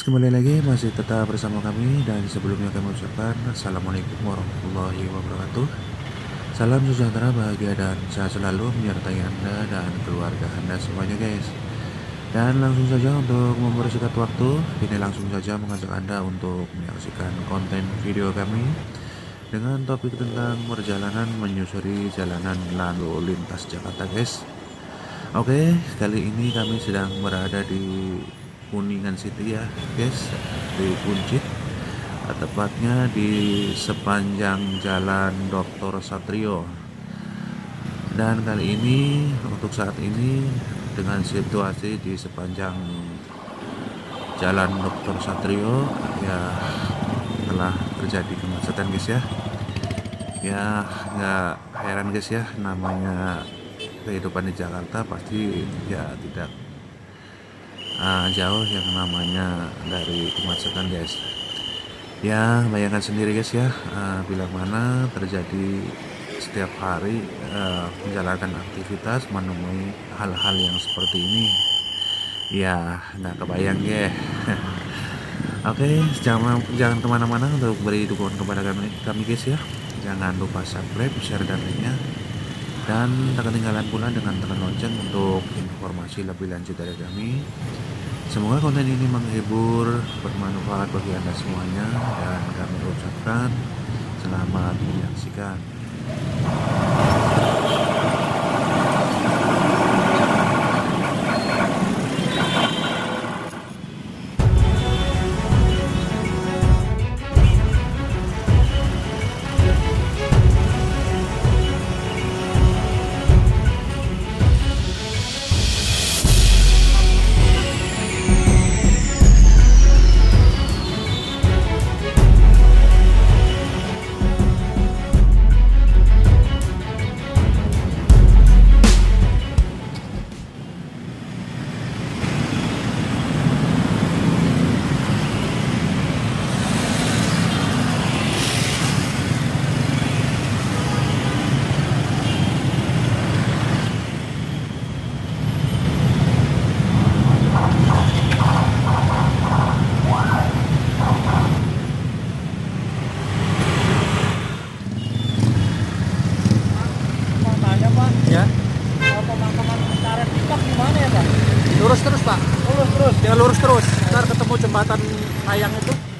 guys, kembali lagi masih tetap bersama kami. Dan sebelumnya kami ucapkan Assalamualaikum warahmatullahi wabarakatuh. Salam sejahtera, bahagia dan sehat selalu menyertai Anda dan keluarga Anda semuanya guys. Dan langsung saja untuk mempersingkat waktu, ini langsung saja mengajak Anda untuk menyaksikan konten video kami dengan topik tentang perjalanan menyusuri jalanan lalu lintas Jakarta guys. Oke, kali ini kami sedang berada di Kuningan City ya guys, di Kuncit, tepatnya di sepanjang jalan Dr. Satrio. Dan kali ini untuk saat ini dengan situasi di sepanjang jalan Dr. Satrio ya telah terjadi kemacetan guys ya. Ya nggak heran guys ya, namanya kehidupan di Jakarta pasti ya tidak jauh yang namanya dari kemacetan guys. Ya bayangkan sendiri guys ya, bila mana terjadi setiap hari menjalankan aktivitas menemui hal-hal yang seperti ini, ya nggak kebayang ya. Oke, jangan kemana-mana untuk beri dukungan kepada kami guys ya. Jangan lupa subscribe, share dan like-nya, dan tak ketinggalan pula dengan tekan lonceng untuk informasi lebih lanjut dari kami. Semoga konten ini menghibur, bermanfaat bagi Anda semuanya, dan kami ucapkan selamat menyaksikan. Ya, Pemakaman karet pitok gimana ya Pak? lurus terus Pak. Lurus terus. Ya lurus terus. Ntar ketemu jembatan layang itu.